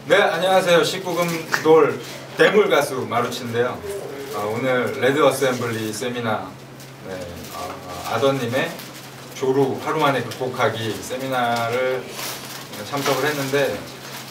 네, 안녕하세요. 19금 돌 대물 가수 마루치인데요. 오늘 레드 어셈블리 세미나, 아더님의 조루 하루 만에 극복하기 세미나를 참석을 했는데,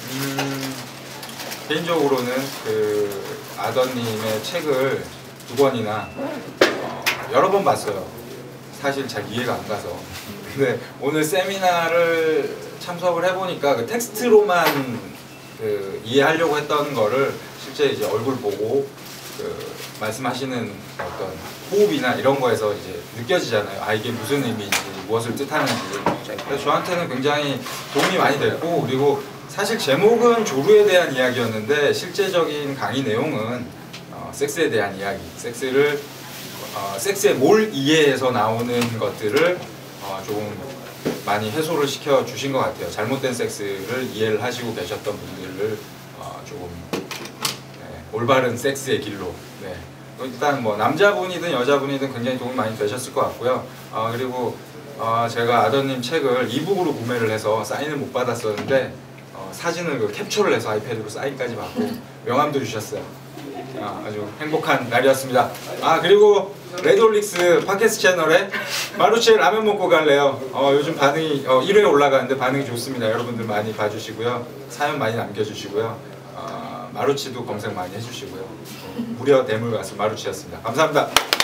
개인적으로는 그 아더님의 책을 2권이나 여러 번 봤어요. 사실 잘 이해가 안 가서. 근데 오늘 세미나를 참석을 해보니까 그 텍스트로만 이해하려고 했던 거를 실제 이제 얼굴 보고 말씀하시는 어떤 호흡이나 이런 거에서 이제 느껴지잖아요. 아, 이게 무슨 의미인지, 무엇을 뜻하는지. 그래서 저한테는 굉장히 도움이 많이 됐고, 그리고 사실 제목은 조루에 대한 이야기였는데 실제적인 강의 내용은 섹스에 대한 이야기, 섹스의 몰 이해에서 나오는 것들을 조금 많이 해소를 시켜 주신 것 같아요. 잘못된 섹스를 이해를 하시고 계셨던 분들을 조금 올바른 섹스의 길로, 일단 뭐 남자분이든 여자분이든 굉장히 도움이 많이 되셨을 것 같고요. 그리고 제가 아더님 책을 이북으로 구매를 해서 사인을 못 받았었는데 사진을 캡처를 해서 아이패드로 사인까지 받고 명함도 주셨어요. 아주 행복한 날이었습니다. 그리고 레드올릭스 팟캐스트 채널에 마루치의 라면 먹고 갈래요. 요즘 반응이 1회 올라가는데 반응이 좋습니다. 여러분들 많이 봐주시고요. 사연 많이 남겨주시고요. 마루치도 검색 많이 해주시고요. 무려 대물 가수 마루치였습니다. 감사합니다.